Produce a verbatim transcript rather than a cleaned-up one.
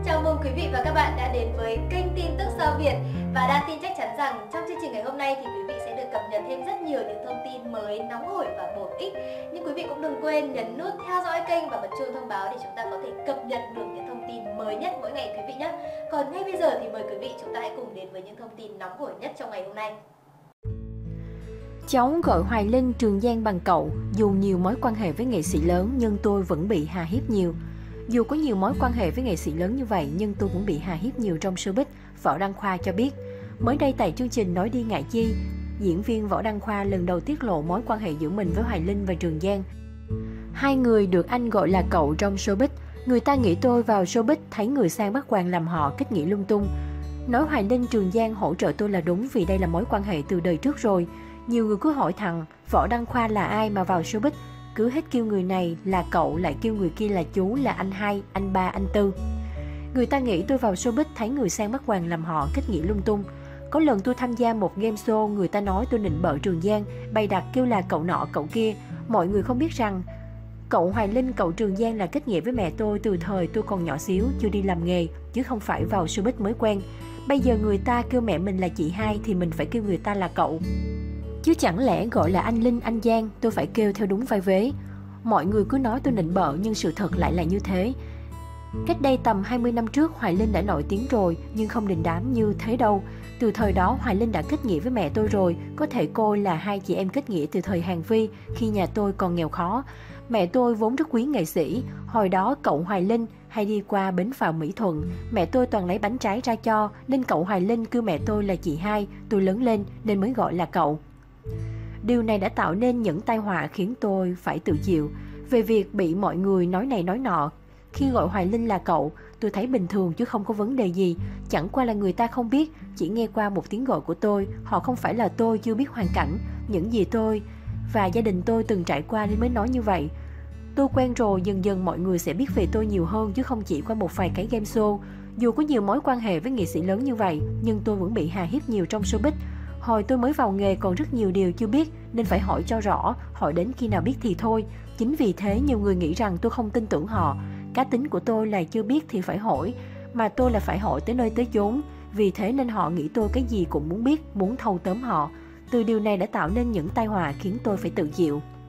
Chào mừng quý vị và các bạn đã đến với kênh tin tức Sao Việt. Và Đan tin chắc chắn rằng trong chương trình ngày hôm nay thì quý vị sẽ được cập nhật thêm rất nhiều những thông tin mới, nóng hổi và bổ ích. Nhưng quý vị cũng đừng quên nhấn nút theo dõi kênh và bật chuông thông báo để chúng ta có thể cập nhật được những thông tin mới nhất mỗi ngày quý vị nhé. Còn ngay bây giờ thì mời quý vị chúng ta hãy cùng đến với những thông tin nóng hổi nhất trong ngày hôm nay. Cháu gọi Hoài Linh Trường Giang bằng cậu. Dù nhiều mối quan hệ với nghệ sĩ lớn nhưng tôi vẫn bị hà hiếp nhiều. Dù có nhiều mối quan hệ với nghệ sĩ lớn như vậy nhưng tôi cũng bị hà hiếp nhiều trong showbiz, Võ Đăng Khoa cho biết. Mới đây tại chương trình Nói Đi Ngại Chi, diễn viên Võ Đăng Khoa lần đầu tiết lộ mối quan hệ giữa mình với Hoài Linh và Trường Giang. Hai người được anh gọi là cậu trong showbiz. Người ta nghĩ tôi vào showbiz thấy người sang bắt quàng làm họ, kết nghĩa lung tung. Nói Hoài Linh Trường Giang hỗ trợ tôi là đúng vì đây là mối quan hệ từ đời trước rồi. Nhiều người cứ hỏi thằng Võ Đăng Khoa là ai mà vào showbiz, cứ hết kêu người này là cậu, lại kêu người kia là chú, là anh hai, anh ba, anh tư. Người ta nghĩ tôi vào showbiz thấy người sang bắt quàng làm họ, kết nghĩa lung tung. Có lần tôi tham gia một game show, người ta nói tôi nịnh bợ Trường Giang, bày đặt kêu là cậu nọ cậu kia. Mọi người không biết rằng cậu Hoài Linh, cậu Trường Giang là kết nghĩa với mẹ tôi từ thời tôi còn nhỏ xíu, chưa đi làm nghề, chứ không phải vào showbiz mới quen. Bây giờ người ta kêu mẹ mình là chị hai thì mình phải kêu người ta là cậu. Chứ chẳng lẽ gọi là anh Linh, anh Giang, tôi phải kêu theo đúng vai vế. Mọi người cứ nói tôi nịnh bợ nhưng sự thật lại là như thế. Cách đây tầm hai mươi năm trước, Hoài Linh đã nổi tiếng rồi, nhưng không đình đám như thế đâu. Từ thời đó, Hoài Linh đã kết nghĩa với mẹ tôi rồi, có thể coi là hai chị em kết nghĩa từ thời Hàn Vi, khi nhà tôi còn nghèo khó. Mẹ tôi vốn rất quý nghệ sĩ, hồi đó cậu Hoài Linh hay đi qua bến phà Mỹ Thuận, mẹ tôi toàn lấy bánh trái ra cho, nên cậu Hoài Linh kêu mẹ tôi là chị hai, tôi lớn lên nên mới gọi là cậu. Điều này đã tạo nên những tai họa khiến tôi phải tự chịu. Về việc bị mọi người nói này nói nọ, khi gọi Hoài Linh là cậu, tôi thấy bình thường chứ không có vấn đề gì. Chẳng qua là người ta không biết, chỉ nghe qua một tiếng gọi của tôi, họ không phải là tôi, chưa biết hoàn cảnh, những gì tôi và gia đình tôi từng trải qua nên mới nói như vậy. Tôi quen rồi, dần dần mọi người sẽ biết về tôi nhiều hơn chứ không chỉ qua một vài cái game show. Dù có nhiều mối quan hệ với nghệ sĩ lớn như vậy, nhưng tôi vẫn bị hà hiếp nhiều trong showbiz. Hồi tôi mới vào nghề còn rất nhiều điều chưa biết nên phải hỏi cho rõ, hỏi đến khi nào biết thì thôi. Chính vì thế nhiều người nghĩ rằng tôi không tin tưởng họ. Cá tính của tôi là chưa biết thì phải hỏi, mà tôi là phải hỏi tới nơi tới chốn. Vì thế nên họ nghĩ tôi cái gì cũng muốn biết, muốn thâu tóm họ. Từ điều này đã tạo nên những tai họa khiến tôi phải tự chịu.